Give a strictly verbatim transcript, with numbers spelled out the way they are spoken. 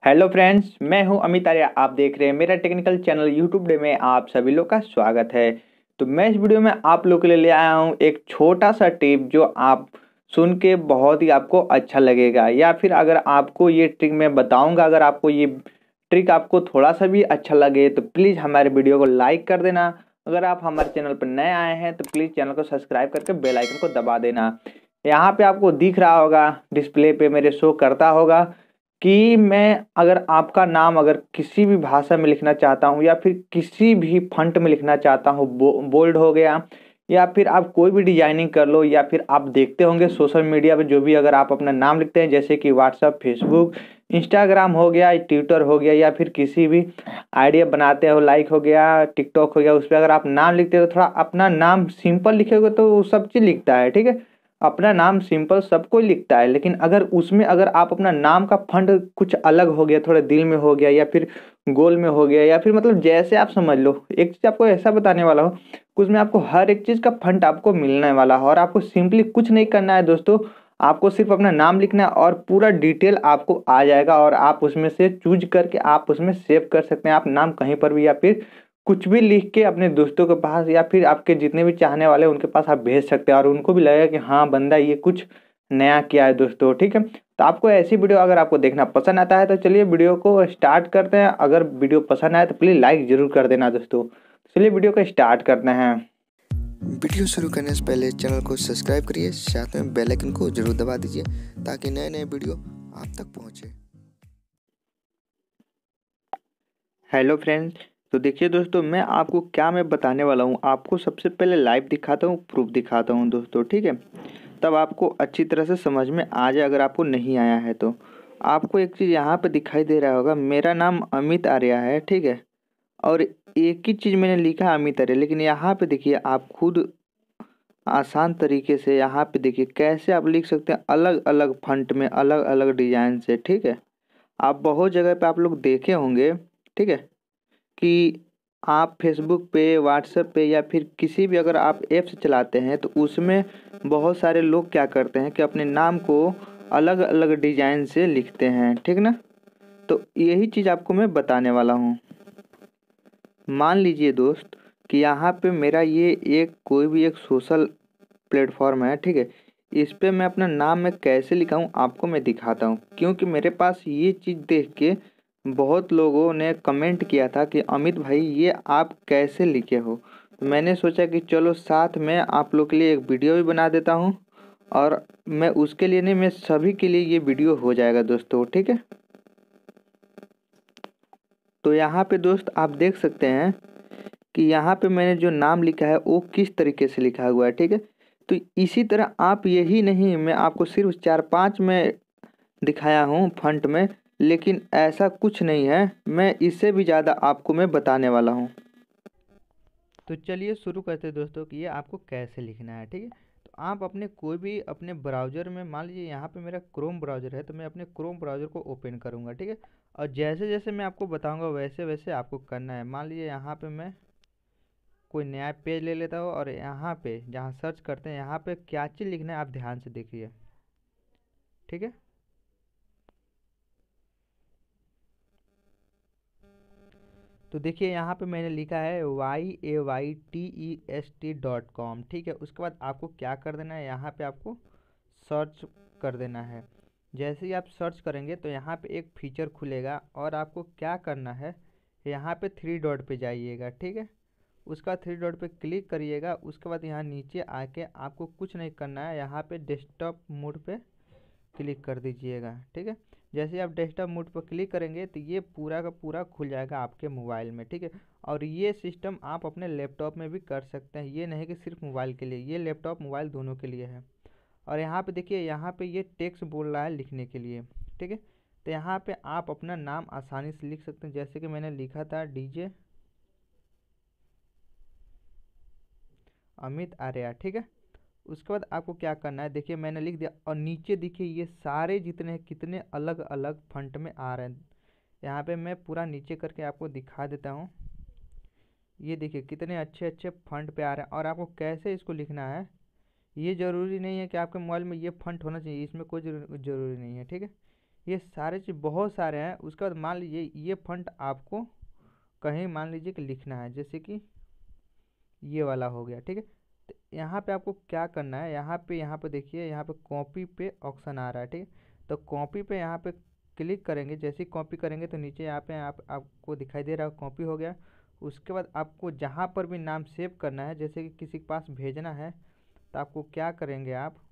Hello friends, मैं हूं अमित आर्य। आप देख रहे हैं मेरा टेक्निकल चैनल यूट्यूब डे में आप सभी लोग का स्वागत है। तो मैं इस वीडियो में आप लोग के लिए ले आया हूं एक छोटा सा टिप जो आप सुन के बहुत ही आपको अच्छा लगेगा, या फिर अगर आपको ये ट्रिक मैं बताऊंगा, अगर आपको ये ट्रिक आपको थोड़ा सा भी अच्छा लगे तो प्लीज़ हमारे वीडियो को लाइक कर देना। अगर आप हमारे चैनल पर नए आए हैं तो प्लीज़ चैनल को सब्सक्राइब करके बेल आइकन को दबा देना। यहाँ पे आपको दिख रहा होगा, डिस्प्ले पे मेरे शो करता होगा कि मैं अगर आपका नाम अगर किसी भी भाषा में लिखना चाहता हूँ या फिर किसी भी फंट में लिखना चाहता हूँ, बो, बोल्ड हो गया, या फिर आप कोई भी डिजाइनिंग कर लो, या फिर आप देखते होंगे सोशल मीडिया पे जो भी अगर आप अपना नाम लिखते हैं, जैसे कि व्हाट्सअप, फेसबुक, इंस्टाग्राम हो गया, ट्विटर हो गया, या फिर किसी भी आइडिया बनाते हो, लाइक हो गया, टिकटॉक हो गया, उस पर अगर आप नाम लिखते हो तो थोड़ा अपना नाम सिंपल लिखेगे तो वो सब चीज़ लिखता है, ठीक है। अपना नाम सिंपल सब कोई लिखता है, लेकिन अगर उसमें अगर आप अपना नाम का फंड कुछ अलग हो गया, थोड़ा दिल में हो गया, या फिर गोल में हो गया, या फिर मतलब जैसे आप समझ लो, एक चीज़ आपको ऐसा बताने वाला हो, उसमें आपको हर एक चीज़ का फंड आपको मिलने वाला है और आपको सिंपली कुछ नहीं करना है दोस्तों। आपको सिर्फ अपना नाम लिखना है और पूरा डिटेल आपको आ जाएगा और आप उसमें से चूज करके आप उसमें सेव कर सकते हैं। आप नाम कहीं पर भी या फिर कुछ भी लिख के अपने दोस्तों के पास या फिर आपके जितने भी चाहने वाले हैं उनके पास आप भेज सकते हैं और उनको भी लगेगा कि हाँ बंदा ये कुछ नया किया है दोस्तों, ठीक है। तो आपको ऐसी वीडियो अगर आपको देखना पसंद आता है तो चलिए वीडियो को स्टार्ट करते हैं। अगर वीडियो पसंद आए तो प्लीज़ लाइक जरूर कर देना दोस्तों। चलिए वीडियो को स्टार्ट करते हैं। वीडियो शुरू करने से पहले चैनल को सब्सक्राइब करिए, साथ में बेल आइकन को जरूर दबा दीजिए ताकि नए नए वीडियो आप तक पहुंचे। हेलो फ्रेंड्स, तो देखिए दोस्तों, मैं आपको क्या मैं बताने वाला हूँ, आपको सबसे पहले लाइव दिखाता हूँ, प्रूफ दिखाता हूँ दोस्तों, ठीक है। तब आपको अच्छी तरह से समझ में आ जाए। अगर आपको नहीं आया है तो आपको एक चीज़ यहाँ पे दिखाई दे रहा होगा, मेरा नाम अमित आर्य है, ठीक है। और एक ही चीज़ मैंने लिखा अमित आर्य, लेकिन यहाँ पे देखिए आप खुद आसान तरीके से यहाँ पे देखिए कैसे आप लिख सकते हैं, अलग अलग फंट में, अलग अलग डिजाइन से, ठीक है। आप बहुत जगह पे आप लोग देखे होंगे, ठीक है, कि आप फेसबुक पे, व्हाट्सएप पे, या फिर किसी भी अगर आप ऐप्स चलाते हैं तो उसमें बहुत सारे लोग क्या करते हैं कि अपने नाम को अलग अलग डिजाइन से लिखते हैं, ठीक ना। तो यही चीज़ आपको मैं बताने वाला हूँ। मान लीजिए दोस्त कि यहाँ पे मेरा ये एक कोई भी एक सोशल प्लेटफॉर्म है, ठीक है। इस पे मैं अपना नाम मैं कैसे लिखाऊं आपको मैं दिखाता हूँ, क्योंकि मेरे पास ये चीज़ देख के बहुत लोगों ने कमेंट किया था कि अमित भाई ये आप कैसे लिखे हो। तो मैंने सोचा कि चलो साथ में आप लोग के लिए एक वीडियो भी बना देता हूँ, और मैं उसके लिए नहीं, मैं सभी के लिए ये वीडियो हो जाएगा दोस्तों, ठीक है। तो यहाँ पे दोस्त आप देख सकते हैं कि यहाँ पे मैंने जो नाम लिखा है वो किस तरीके से लिखा हुआ है, ठीक है। तो इसी तरह आप, यही नहीं, मैं आपको सिर्फ चार पांच में दिखाया हूँ फंट में, लेकिन ऐसा कुछ नहीं है, मैं इससे भी ज़्यादा आपको मैं बताने वाला हूँ। तो चलिए शुरू करते हैं दोस्तों कि ये आपको कैसे लिखना है, ठीक है। तो आप अपने कोई भी अपने ब्राउज़र में, मान लीजिए यहाँ पे मेरा क्रोम ब्राउज़र है, तो मैं अपने क्रोम ब्राउज़र को ओपन करूँगा, ठीक है। और जैसे जैसे मैं आपको बताऊँगा वैसे वैसे आपको करना है। मान लीजिए यहाँ पे मैं कोई नया पेज ले लेता हूँ और यहाँ पे जहाँ सर्च करते हैं, यहाँ पे क्या चीज़ लिखना है आप ध्यान से देखिए, ठीक है। तो देखिए यहाँ पे मैंने लिखा है Y A Y T E S T dot com, ठीक है। उसके बाद आपको क्या कर देना है, यहाँ पे आपको सर्च कर देना है। जैसे ही आप सर्च करेंगे तो यहाँ पे एक फीचर खुलेगा और आपको क्या करना है, यहाँ पे थ्री डॉट पे जाइएगा, ठीक है। उसका थ्री डॉट पे क्लिक करिएगा। उसके बाद यहाँ नीचे आके आपको कुछ नहीं करना है, यहाँ पे डेस्कटॉप मोड पे क्लिक कर दीजिएगा, ठीक है। जैसे आप डेस्कटॉप मोड पर क्लिक करेंगे तो ये पूरा का पूरा खुल जाएगा आपके मोबाइल में, ठीक है। और ये सिस्टम आप अपने लैपटॉप में भी कर सकते हैं, ये नहीं कि सिर्फ मोबाइल के लिए, ये लैपटॉप मोबाइल दोनों के लिए है। और यहाँ पे देखिए, यहाँ पे ये टेक्स्ट बोल रहा है लिखने के लिए, ठीक है। तो यहाँ पे आप अपना नाम आसानी से लिख सकते हैं, जैसे कि मैंने लिखा था डीजे अमित आर्या, ठीक है। उसके बाद आपको क्या करना है, देखिए मैंने लिख दिया और नीचे देखिए ये सारे जितने कितने अलग अलग फंट में आ रहे हैं। यहाँ पे मैं पूरा नीचे करके आपको दिखा देता हूँ। ये देखिए कितने अच्छे अच्छे फंट पे आ रहे हैं। और आपको कैसे इसको लिखना है, ये ज़रूरी नहीं है कि आपके मोबाइल में ये फंट होना चाहिए, इसमें कोई जरूरी नहीं है, ठीक है। ये सारे चीज़ बहुत सारे हैं। उसके बाद मान लीजिए ये फंट आपको कहीं मान लीजिए कि लिखना है, जैसे कि ये वाला हो गया, ठीक है। तो यहाँ पे आपको क्या करना है, यहाँ पे यहाँ पे देखिए यहाँ पे कॉपी पे ऑप्शन आ रहा है, ठीक है। तो कॉपी पे यहाँ पे क्लिक करेंगे, जैसे ही कॉपी करेंगे तो नीचे यहाँ पे आप आपको दिखाई दे रहा है कॉपी हो गया। उसके बाद आपको जहाँ पर भी नाम सेव करना है, जैसे कि किसी के पास भेजना है, तो आपको क्या करेंगे, आप